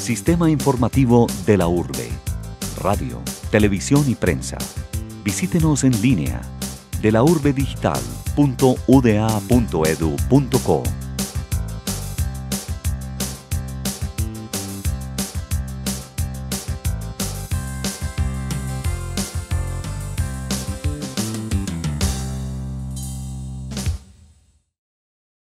Sistema Informativo de la Urbe. Radio, televisión y prensa. Visítenos en línea delaurbedigital.uda.edu.co.